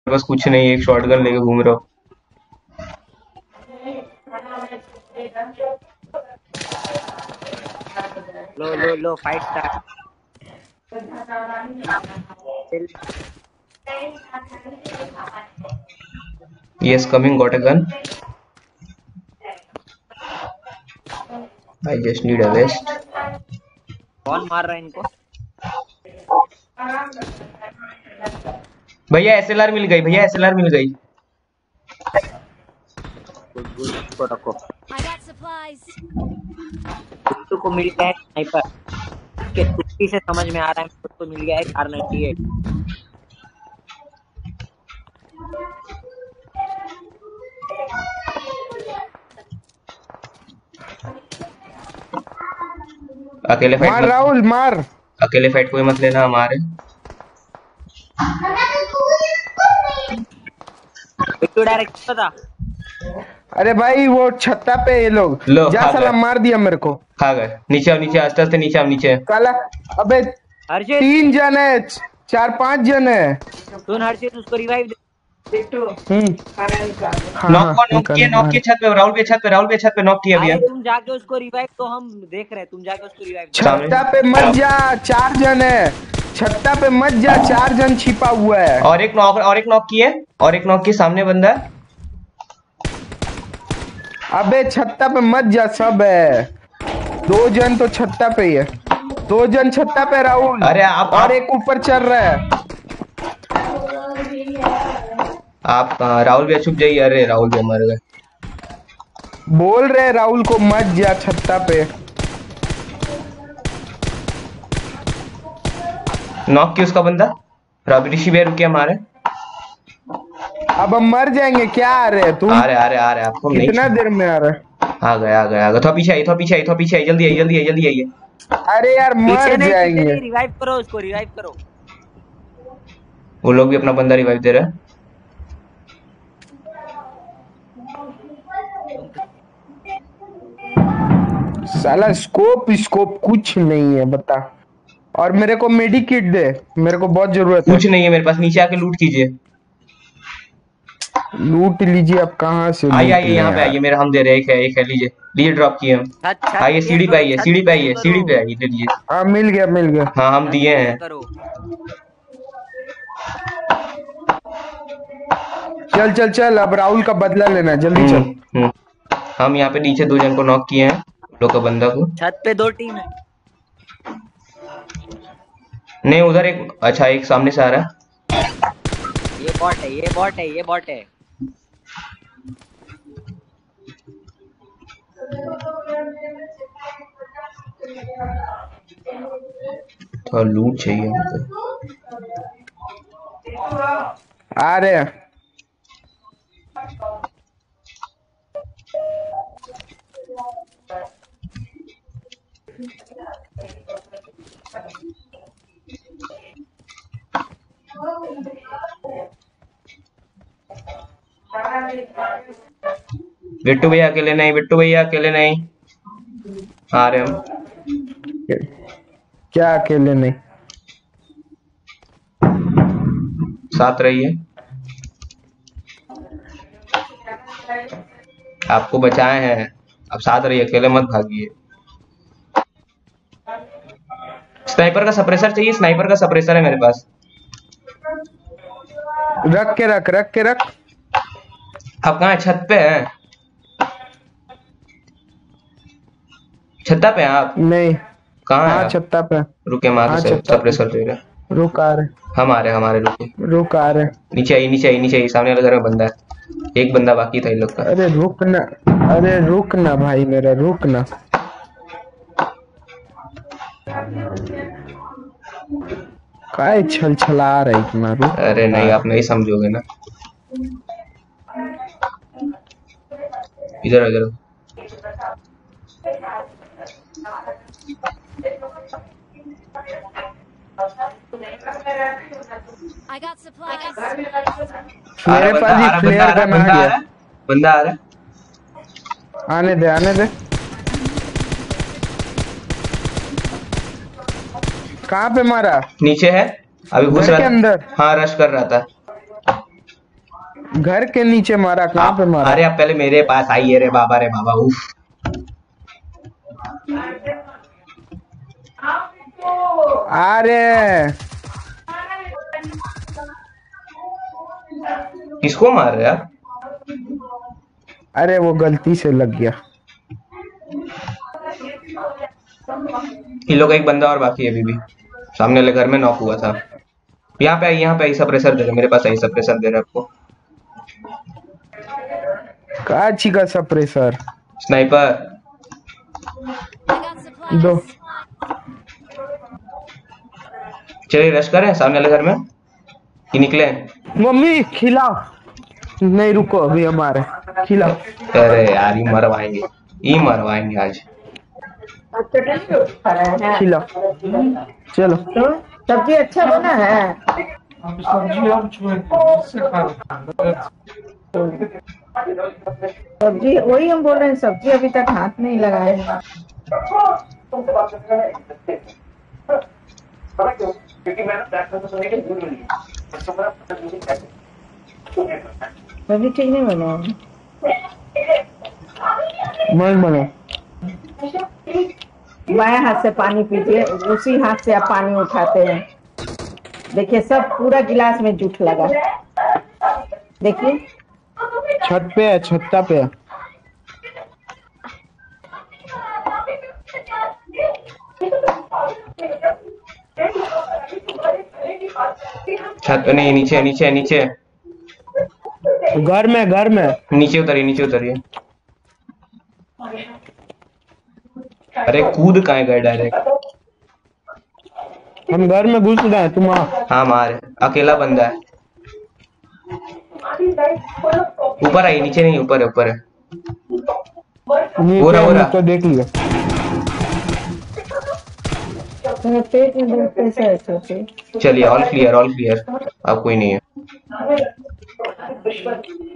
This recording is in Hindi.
पास कुछ नहीं, एक शॉटगन लेके घूम रहा हूँ। लो fight start. Yes, coming, got a gun. I just need a vest. कौन मार रहा है इनको? भैया एसएलआर मिल गई, भैया एसएलआर मिल गई। गुड इसको रखो। I got supplies. कुत्तू को मिल गया है स्नाइपर के चुप्पी से समझ में आ रहा है मुझको मिल गया है R98। अकेले फाइट मार मत, राहुल मार। अकेले फाइट कोई मत लेना हमारे। बिट्टू डायरेक्ट पता। अरे भाई वो छत्ता पे ये लोग लो, जा खा साला गए। मार दिया मेरे को। खा गए। नीचे आओ, नीचे आस्ते आस्ते नीचे आओ, नीचे। काला अबे हर्षित 3 जन है, 4-5 जन है। सुन हर्षित उसको रिवाइव दे। हाँ नॉक को नॉक किए, नॉक किए छत पे, राहुल पे छत पे, राहुल पे छत पे नॉक किया भैया। अरे तुम जाके उसको रिवाइव तो हम देख रहे हैं, तुम जाके उसको रिवाइव दो। छत्ता पे मत जा, 4 जन है। छत्ता पे मत जा, 4 जन छिपा हुआ है। और एक नॉक किए, और एक नॉक किए, सामने बंदा है। अबे छत्ता पे मत जा, सब है। 2 जन तो छत्ता पे ही है, 2 जन छत्ता पे राहुल। अरे आप और एक ऊपर चल रहा है। आप राहुल भैया छुप जाइए। अरे राहुल भैया मर गए। बोल रहे राहुल को मत जा छत्ता पे। नॉक किया उसका बंदा। ऋषि भैया रुकिए हमारे। अब हम मर जाएंगे क्या? आ रहे तुम? आ रहे आपको कितना नहीं। देर में आ रहे? आ गए। थोड़ा पीछे आइए, जल्दी आइए। अरे यार मर जाएंगे। रिवाइव करो उसको, रिवाइव करो। वो लोग भी अपना बंदा रिवाइव दे रहे हैं। साला स्कोप कुछ नहीं है बता। और मेरे को मेडिकिट दे, मेरे को बहुत जरूरत है। कुछ नहीं है मेरे पास, नीचे आके लूट कीजिए। लूट लीजिए। अब कहाँ से आइए यहाँ पे आइए, मेरे हम दे रहे हैं। एक है लीजिए ड्रॉप किए हम। आइए सीढ़ी पे आइए, सीढ़ी पे आइए ले लीजिए। हाँ मिल गया। हाँ हम दिए हैं। चल अब राहुल का बदला लेना, जल्दी चल। हम यहाँ पे नीचे 2 जन को नॉक किए हैं, लोग का बंदा को। छत पे 2 टीम है। नहीं उधर एक, अच्छा एक सामने से आ रहा है। ये बॉट है। थोड़ा लूट चाहिए हमको। आ रहे हैं। बिट्टू भैया अकेले नहीं। आ रहे हम। क्या अकेले नहीं? साथ रहिए। आपको बचाए हैं, अब साथ रहिए, अकेले मत भागिए। स्नाइपर का सप्रेसर चाहिए, स्नाइपर का सप्रेसर है मेरे पास। रख के रख। आप कहाँ? छत पे हैं? छत्ता पे हैं आप? नहीं कहाँ हाँ है? छत्ता पे। रुके मार हाँ, सप्रेसर दे रहे। रुक आ रहे। हम आ रहे हमारे, रुके। रुक आ रहे। नीचे आइए, सामने वाले घर में बंदा है। एक बंदा बाकी था इन लोग का। अरे रुक ना भाई मेरा, रुक ना। काय छलछला रहा है इतना, रुक। अरे नहीं, आप नहीं समझोगे ना। इधर I got supplies. मेरे पास ही फ्लेयर गन आ गया। बंदा आ रहा है। आने दे। कहाँ पे मारा? नीचे है, अभी घुस रहा था। अंदर। हाँ रश कर रहा था। घर के नीचे मारा, कहाँ पे मारा? अरे अब पहले मेरे पास आई है रे बाबा उफ। अरे किसको मार रहे यार? अरे वो गलती से लग गया। इन लोग एक बंदा और बाकी है अभी भी। सामने वाले घर में नॉक हुआ था। यहाँ पे आई सप्रेसर दे रहे, मेरे पास आई सप्रेसर दे रहे आपको। काची का suppressor? Sniper I got supplies. दो। चलिए रश करें सामने वाले घर में कि निकले? मम्मी खिलाओ। नहीं रुको, अभी हमारे खिलाओ। अरे यार ये मरवाएंगे आज। खिलाओ चलो। तो सब्जी अच्छा बना है। सब्जी वही हम बोल रहे हैं, सब्जी अभी तक हाथ नहीं लगाए हैं। सब्जी ठीक नहीं बना। नहीं बने। बाएं हाथ से पानी पीजिए, उसी हाथ से आप पानी उठाते हैं। देखिए सब पूरा गिलास में जूठ लगा। देखिए छत पे है, छत्ता पे है। छत पे नहीं, नीचे घर में नीचे उतरिए। अरे कूद कहाँ गए डायरेक्ट? हम घर में घुस रहे हैं, तुम वहाँ। हाँ मार, अकेला बंदा है। ऊपर आई, नीचे नहीं, ऊपर है। हो रहा तो देख लिया। पेट में दर्द कैसा है छोटे? चलिए ऑल क्लियर अब कोई नहीं है।